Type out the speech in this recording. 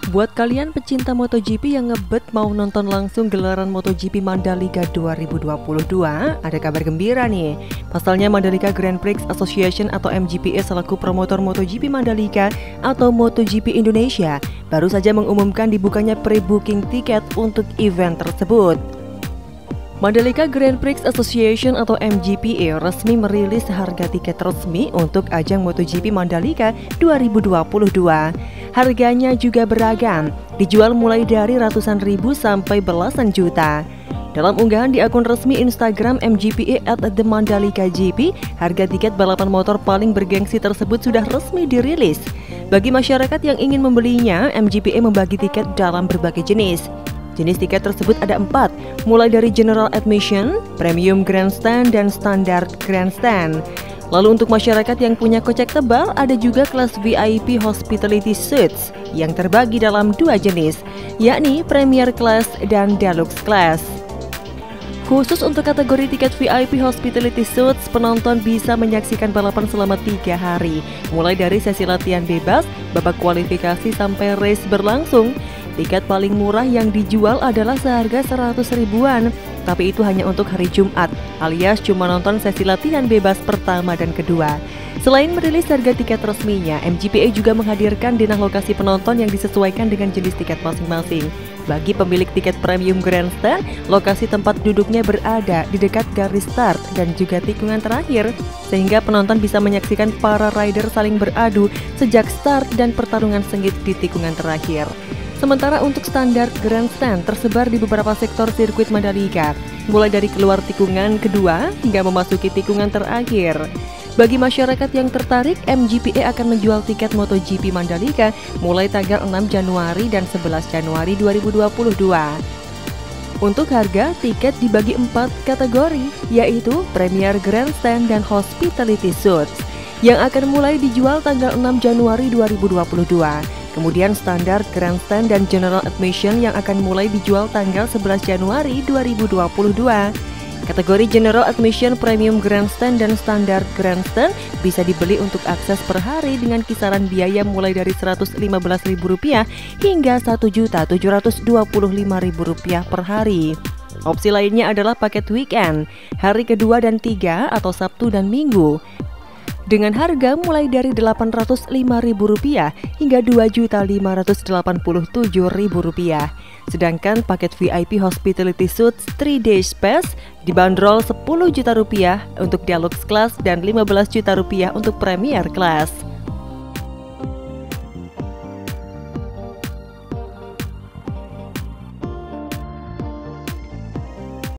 Buat kalian pecinta MotoGP yang ngebet mau nonton langsung gelaran MotoGP Mandalika 2022, ada kabar gembira nih. Pasalnya Mandalika Grand Prix Association atau MGPA selaku promotor MotoGP Mandalika atau MotoGP Indonesia baru saja mengumumkan dibukanya pre-booking tiket untuk event tersebut. Mandalika Grand Prix Association atau MGPA resmi merilis harga tiket resmi untuk ajang MotoGP Mandalika 2022. Harganya juga beragam, dijual mulai dari ratusan ribu sampai belasan juta. Dalam unggahan di akun resmi Instagram MGPA @TheMandalikaGP, harga tiket balapan motor paling bergengsi tersebut sudah resmi dirilis. Bagi masyarakat yang ingin membelinya, MGPA membagi tiket dalam berbagai jenis. Jenis tiket tersebut ada 4, mulai dari General Admission, Premium Grandstand, dan Standard Grandstand. Lalu untuk masyarakat yang punya kocek tebal, ada juga kelas VIP Hospitality Suites yang terbagi dalam 2 jenis, yakni Premier Class dan Deluxe Class. Khusus untuk kategori tiket VIP Hospitality Suites, penonton bisa menyaksikan balapan selama 3 hari, mulai dari sesi latihan bebas, babak kualifikasi sampai race berlangsung. Tiket paling murah yang dijual adalah seharga 100 ribuan, tapi itu hanya untuk hari Jumat, alias cuma nonton sesi latihan bebas pertama dan kedua. Selain merilis harga tiket resminya, MGPA juga menghadirkan denah lokasi penonton yang disesuaikan dengan jenis tiket masing-masing. Bagi pemilik tiket Premium Grandstand, lokasi tempat duduknya berada di dekat garis start dan juga tikungan terakhir, sehingga penonton bisa menyaksikan para rider saling beradu sejak start dan pertarungan sengit di tikungan terakhir. Sementara untuk standar grandstand tersebar di beberapa sektor sirkuit Mandalika, mulai dari keluar tikungan kedua hingga memasuki tikungan terakhir. Bagi masyarakat yang tertarik, MGPA akan menjual tiket MotoGP Mandalika mulai tanggal 6 Januari dan 11 Januari 2022. Untuk harga, tiket dibagi 4 kategori, yaitu Premier Grandstand dan Hospitality Suites, yang akan mulai dijual tanggal 6 Januari 2022. Kemudian Standard Grandstand dan General Admission yang akan mulai dijual tanggal 11 Januari 2022. Kategori General Admission, Premium Grandstand, dan Standard Grandstand bisa dibeli untuk akses per hari dengan kisaran biaya mulai dari Rp115.000 hingga Rp1.725.000 per hari. Opsi lainnya adalah paket weekend, hari kedua dan 3 atau Sabtu dan Minggu, dengan harga mulai dari Rp805.000 hingga Rp2.587.000. Sedangkan paket VIP Hospitality Suites 3 Days Pass dibanderol Rp10 juta untuk Deluxe Class dan Rp15 juta untuk Premier Class.